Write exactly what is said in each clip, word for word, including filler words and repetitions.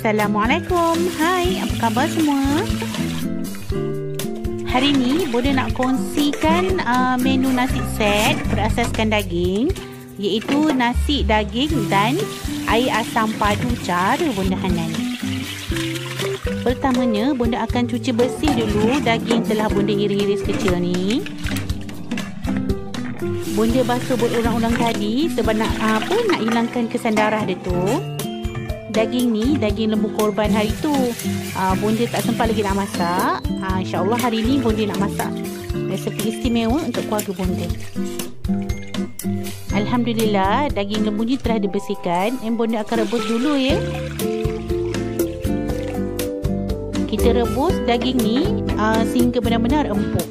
Assalamualaikum. Hai, apa khabar semua? Hari ni Bonda nak kongsikan uh, menu nasi set berasaskan daging, iaitu nasi daging dan air asam padu cara Bonda hanan. Pertamanya, Bonda akan cuci bersih dulu daging telah Bonda iris-iris kecil ni. Bonda basuh berulang-ulang tadi sebab nak apa nak hilangkan kesan darah dia tu. Daging ni daging lembu korban hari tu. Uh, Bonda tak sempat lagi nak masak. Uh, InsyaAllah hari ni Bonda nak masak resepi istimewa untuk keluarga Bonda. Alhamdulillah, daging lembu ni telah dibersihkan dan Bonda akan rebus dulu ya. Kita rebus daging ni uh, sehingga benar-benar empuk.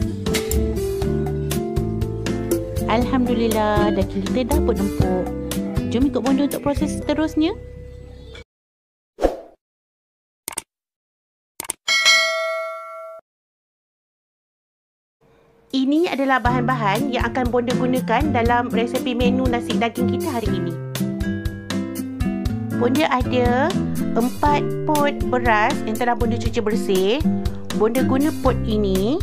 Alhamdulillah, daging kita dah pun empuk. Jom ikut Bonda untuk proses seterusnya. Ini adalah bahan-bahan yang akan Bonda gunakan dalam resepi menu nasi daging kita hari ini. Bonda ada empat pot beras yang telah Bonda cuci bersih. Bonda guna pot ini.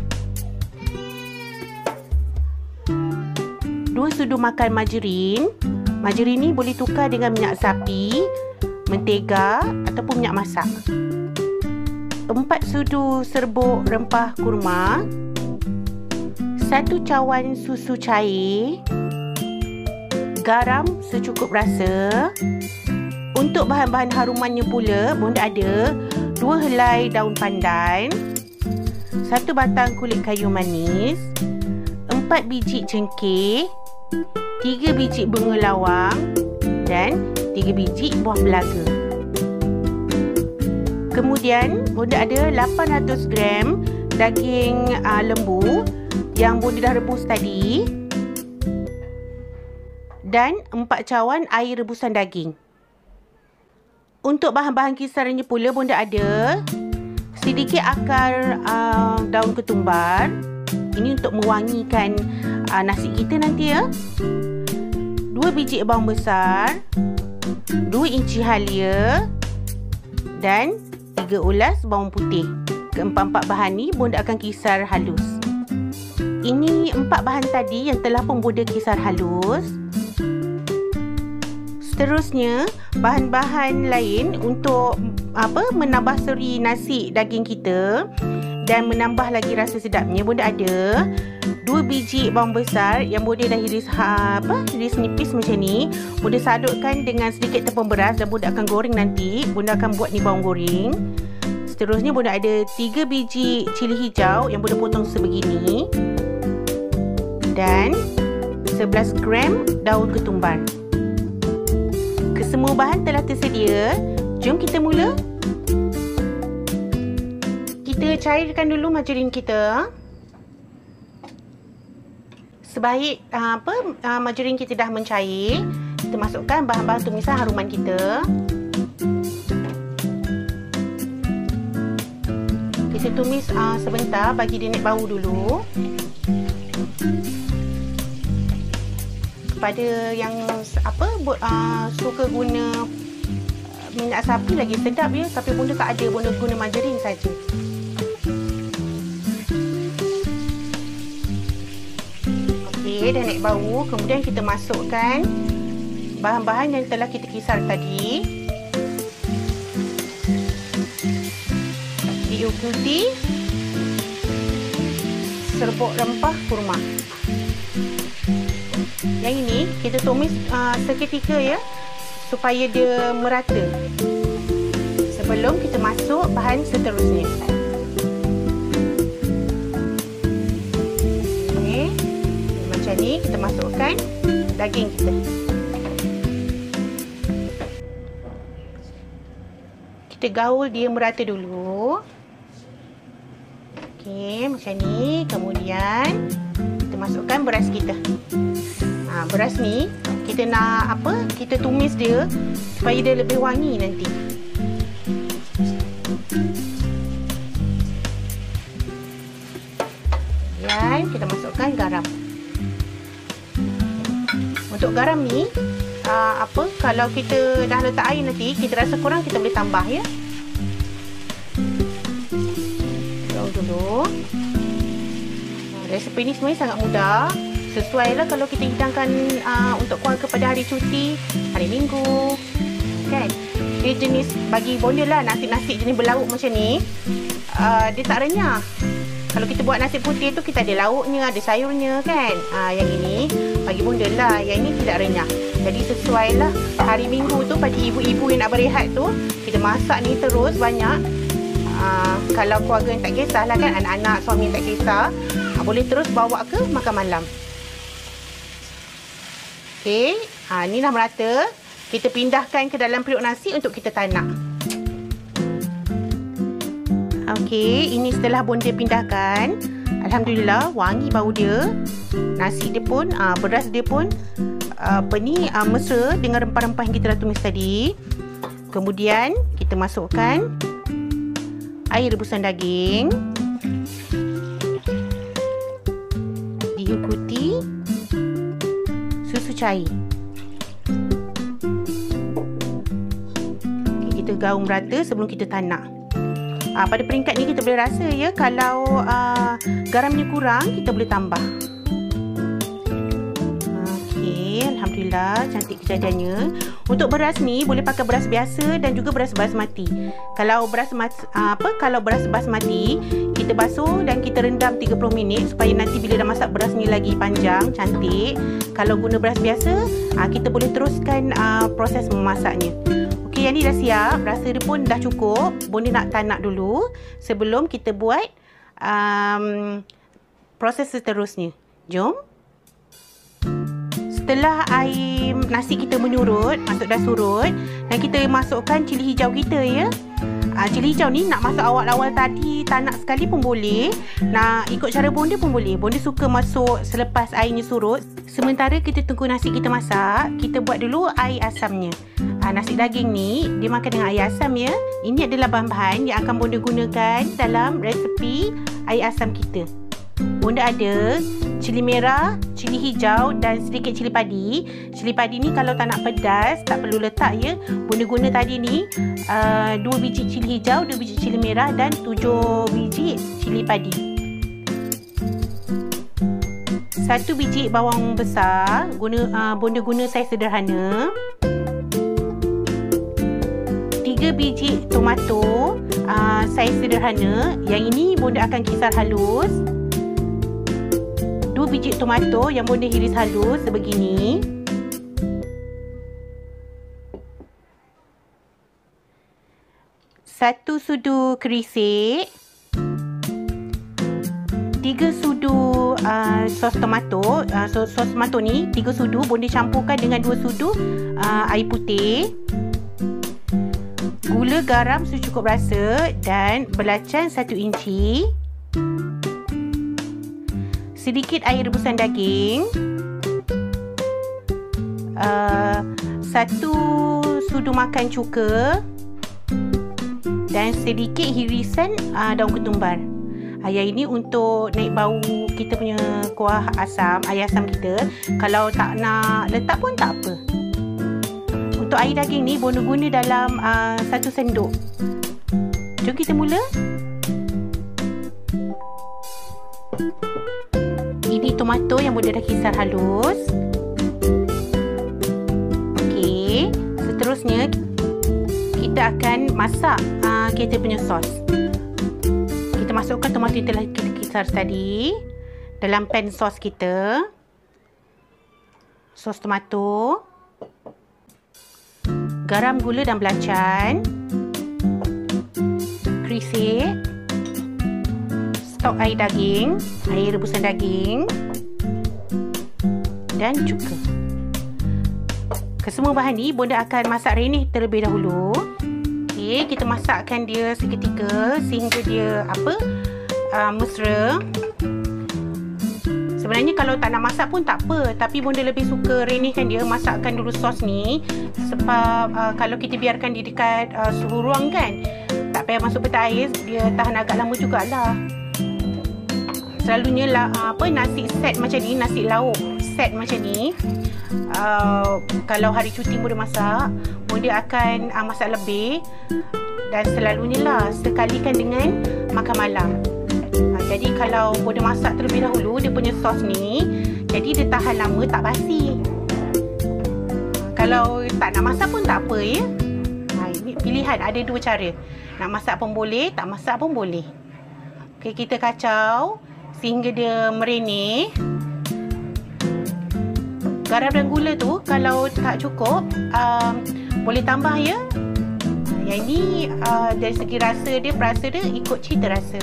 Dua sudu makan margarin. Margarin ni boleh tukar dengan minyak sapi, mentega ataupun minyak masak. Empat sudu serbuk rempah kurma. Satu cawan susu cair, garam secukup rasa. Untuk bahan-bahan harumannya pula, Bonda ada dua helai daun pandan, satu batang kulit kayu manis, empat biji cengkeh, tiga biji bunga lawang dan tiga biji buah pelaga. Kemudian, Bonda ada lapan ratus gram daging uh, lembu yang Bonda dah rebus tadi dan empat cawan air rebusan daging. Untuk bahan-bahan kisarannya pula, Bonda ada sedikit akar uh, daun ketumbar. Ini untuk mewangikan uh, nasi kita nanti ya. Dua biji bawang besar, dua inci halia dan tiga ulas bawang putih. Keempat-empat bahan ni Bonda akan kisar halus. Ini empat bahan tadi yang telah pun Bonda kisar halus. Seterusnya, bahan-bahan lain untuk apa menambah seri nasi daging kita dan menambah lagi rasa sedapnya, Bonda ada dua biji bawang besar yang Bonda dah iris ha, apa iris nipis macam ni. Bonda sadutkan dengan sedikit tepung beras dan Bonda akan goreng nanti. Bonda akan buat ni bawang goreng. Seterusnya, Bonda ada tiga biji cili hijau yang Bonda potong sebegini dan sebelas gram daun ketumbar. Kesemua bahan telah tersedia. Jom kita mula. Kita cairkan dulu margarin kita. Sebaik uh, apa uh, margarin kita dah mencair, kita masukkan bahan-bahan tumisan haruman kita. Kita tumis uh, sebentar bagi dia naik bau dulu. Kepada yang apa uh, suka guna uh, minyak sapi lagi sedap ya, tapi Bonda tak ada, Bonda guna margarin saja. Okey, dah naik bau. Kemudian kita masukkan bahan-bahan yang telah kita kisar tadi. Diikuti serbuk rempah kurma. Yang ini kita tumis uh, seketika ya, supaya dia merata sebelum kita masuk bahan seterusnya. Okay. Macam ni kita masukkan daging kita. Kita gaul dia merata dulu. Okey, macam ni. Kemudian kita masukkan beras kita. Ha, beras ni kita nak apa? Kita tumis dia supaya dia lebih wangi nanti. Dan kita masukkan garam. Untuk garam ni uh, apa kalau kita dah letak air nanti kita rasa kurang, kita boleh tambah ya. Tahu dulu. Resipi ni sebenarnya sangat mudah. Sesuai lah kalau kita hidangkan uh, untuk keluarga pada hari cuti, hari Minggu, kan? Dia jenis bagi bonda lah, nasi-nasi jenis berlauk macam ni. Uh, dia tak renyah. Kalau kita buat nasi putih tu kita ada lauknya, ada sayurnya, kan? Uh, yang ini bagi bonda lah. Yang ini tidak renyah. Jadi sesuai lah hari Minggu tu bagi ibu-ibu yang nak berehat tu, kita masak ni terus banyak. Uh, kalau keluarga yang tak kisah lah kan, anak-anak, suami yang tak kisah, uh, boleh terus bawa ke makan malam. Okey, ha, ni dah merata. Kita pindahkan ke dalam periuk nasi untuk kita tanak. Okey, ini setelah bonda pindahkan. Alhamdulillah, wangi bau dia. Nasi dia pun, aa, beras dia pun apa ni, aa, mesra dengan rempah-rempah yang kita dah tumis tadi. Kemudian, kita masukkan air rebusan daging. Diikuti susu cair. Okay, kita gaung merata sebelum kita tanak. Ah, pada peringkat ni kita boleh rasa ya, kalau ah, garamnya kurang kita boleh tambah. Okey, alhamdulillah cantik kejadiannya. Untuk beras ni boleh pakai beras biasa dan juga beras basmati. Kalau beras ah, apa kalau beras basmati kita basuh dan kita rendam tiga puluh minit supaya nanti bila dah masak beras ni lagi panjang, cantik. Kalau guna beras biasa, aa, kita boleh teruskan aa, proses memasaknya. Okey, yang ni dah siap. Rasa dia pun dah cukup. Bonda nak tanak dulu sebelum kita buat um, proses seterusnya. Jom. Setelah air nasi kita menyurut, maksud dah surut, dan kita masukkan cili hijau kita ya. Uh, cili hijau ni nak masak awal-awal tadi, tanak sekali pun boleh. Nak ikut cara bonda pun boleh. Bonda suka masuk selepas airnya surut. Sementara kita tunggu nasi kita masak, kita buat dulu air asamnya. Uh, nasi daging ni dia makan dengan air asam ya. Ini adalah bahan-bahan yang akan bonda gunakan dalam resepi air asam kita. Bonda ada cili merah, cili hijau dan sedikit cili padi. Cili padi ni kalau tak nak pedas, tak perlu letak ya. Bonda guna tadi ni uh, dua biji cili hijau, dua biji cili merah dan tujuh biji cili padi. Satu biji bawang besar, guna uh, bonda guna saiz sederhana. Tiga biji tomato uh, saiz sederhana. Yang ini bonda akan kisar halus. Dua biji tomato yang bonda hiris halus sebegini. Satu sudu kerisik. Tiga sudu uh, sos tomato. Uh, sos, sos tomato ni tiga sudu bonda campurkan dengan dua sudu uh, air putih. Gula, garam secukup rasa dan belacan satu inci. Sedikit air rebusan daging, uh, satu sudu makan cuka dan sedikit hirisan uh, daun ketumbar. Uh, yang ini untuk naik bau kita punya kuah asam, air asam kita. Kalau tak nak letak pun tak apa. Untuk air daging ni bonda guna dalam uh, satu sendok. Jom kita mula. Ini tomato yang bonda dah kisar halus. Okey, seterusnya kita akan masak uh, kita punya sos. Kita masukkan tomato yang telah kita kisar tadi dalam pan sos kita. Sos tomato, garam, gula dan belacan, kerisik, stok air daging, air rebusan daging dan cuka. Kesemua bahan ni bonda akan masak renih terlebih dahulu. Okey, kita masakkan dia seketika sehingga dia apa? Uh, mesra. Sebenarnya kalau tak nak masak pun tak apa, tapi bonda lebih suka renihkan dia, masakkan dulu sos ni sebab uh, kalau kita biarkan dia dekat uh, suhu ruang kan, tak payah masuk peta ais, dia tahan agak lama jugalah. Selalunya lah, apa nasi set macam ni, nasi lauk set macam ni, uh, kalau hari cuti Bonda masak, Bonda akan uh, masak lebih. Dan selalunya lah sekalikan dengan makan malam. uh, Jadi kalau Bonda masak terlebih dahulu, dia punya sos ni, jadi dia tahan lama, tak basi. uh, Kalau tak nak masak pun tak apa ya. uh, Ini pilihan, ada dua cara. Nak masak pun boleh, tak masak pun boleh. Okay, kita kacau sehingga dia merenih. Garam dan gula tu kalau tak cukup, um, boleh tambah ya. Yang ini uh, dari segi rasa dia, perasa dia ikut cita rasa.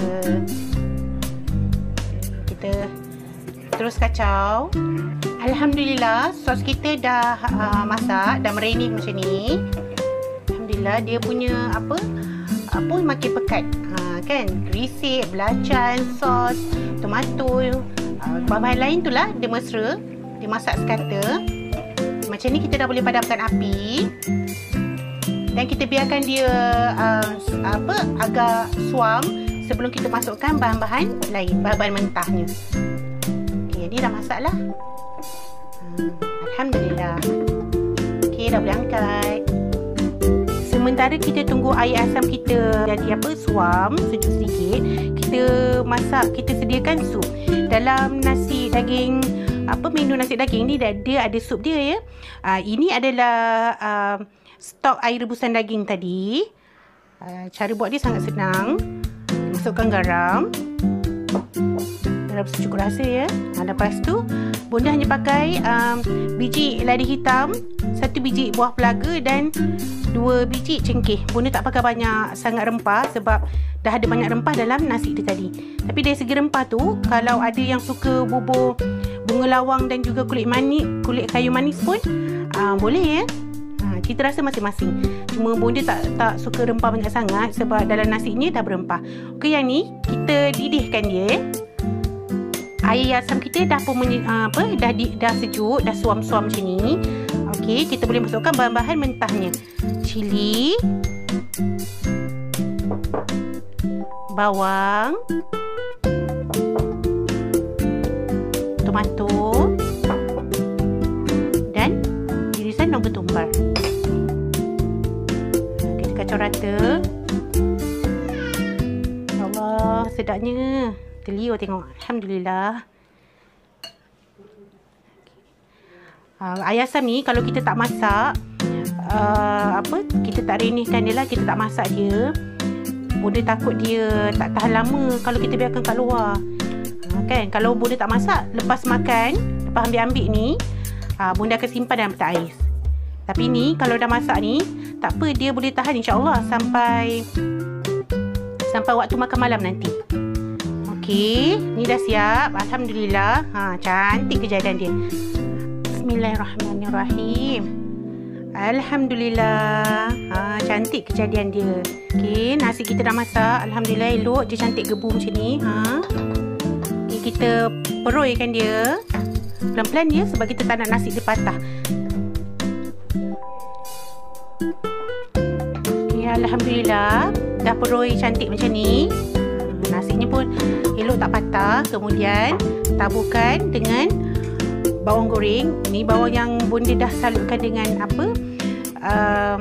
Kita terus kacau. Alhamdulillah, sos kita dah uh, masak, dah merenih macam ni. Alhamdulillah, dia punya apa apa makin pekat. Ha, kan, gerisik, belacan, sos, tomato, uh, bahan-bahan lain tu lah dia mesra. Dia masak sekata. Macam ni kita dah boleh padamkan api. Dan kita biarkan dia uh, apa agak suam sebelum kita masukkan bahan-bahan lain, bahan-bahan mentahnya. Okey, ni dah masak lah. Hmm, Alhamdulillah. Okey, dah boleh angkat. Sementara kita tunggu air asam kita jadi apa, suam sejuk sedikit, kita masak, kita sediakan sup. Dalam nasi daging, apa menu nasi daging ni, dia, dia ada sup dia ya. Uh, ini adalah uh, stok air rebusan daging tadi. Uh, cara buat dia sangat senang. Masukkan garam. Garam secukup rasa ya. Uh, lepas tu Bonda hanya pakai um, biji ladi hitam, satu biji buah pelaga dan dua biji cengkeh. Bonda tak pakai banyak sangat rempah sebab dah ada banyak rempah dalam nasi tu tadi. Tapi dari segi rempah tu, kalau ada yang suka bubur bunga lawang dan juga kulit manis, kulit kayu manis pun uh, boleh ya. Ha, cita rasa masing-masing. Cuma Bonda tak tak suka rempah banyak sangat sebab dalam nasinya dah berempah. Okey, yang ni kita didihkan dia. Air asam kita dah pun menye, uh, apa dah di, dah sejuk, dah suam-suam macam ni. Okey, kita boleh masukkan bahan-bahan mentahnya. Cili, bawang, tomato dan irisan daun ketumbar. Kita kacau rata. Ya Allah, sedapnya. Terliur tengok. Alhamdulillah. Uh, air asam ni kalau kita tak masak, uh, apa kita tak renihkan dia lah, kita tak masak dia, Bonda takut dia tak tahan lama kalau kita biarkan kat luar. Uh, kan, kalau Bonda tak masak, lepas makan, lepas ambil-ambil ni, uh, Bonda akan simpan dalam peta ais. Tapi ni kalau dah masak ni, tak apa, dia boleh tahan insya-Allah sampai sampai waktu makan malam nanti. Okey, ni dah siap. Alhamdulillah. Ha, cantik kejadian dia. Bismillahirrahmanirrahim. Alhamdulillah. Ha, cantik kejadian dia. Okey, nasi kita dah masak. Alhamdulillah, elok. Dia cantik gebu macam ni. Ha. Okey, kita peroikan dia. Pelan-pelan dia sebab kita tak nak nasi dia patah. Okey, alhamdulillah. Dah peroi cantik macam ni. Nasinya pun elok, tak patah. Kemudian taburkan dengan bawang goreng. Ni bawang yang Bonda dah salutkan dengan apa, um,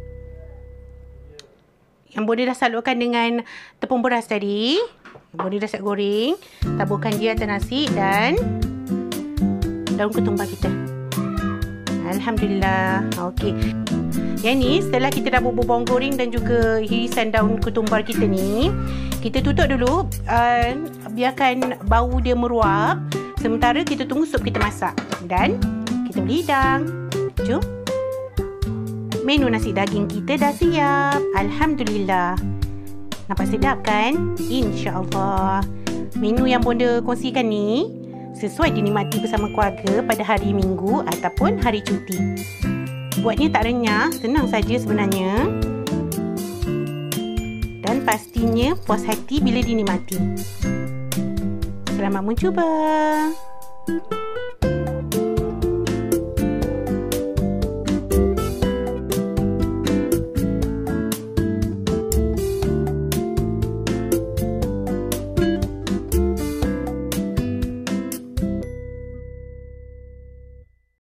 yang Bonda dah salutkan dengan tepung beras tadi. Bonda dah siap goreng. Taburkan dia atas nasi dan daun ketumbar kita. Alhamdulillah. Okey, yang ni setelah kita dah bubur bawang goreng dan juga irisan daun ketumbar kita ni, kita tutup dulu, uh, biarkan bau dia meruap. Sementara kita tunggu sup kita masak. Dan kita boleh hidang. Jom. Menu nasi daging kita dah siap. Alhamdulillah. Nampak sedap kan? InsyaAllah. Menu yang Bonda kongsikan ni sesuai dinikmati bersama keluarga pada hari Minggu ataupun hari cuti. Buatnya tak renyah, senang saja sebenarnya. Dan pastinya puas hati bila dinikmati. Selamat mencuba.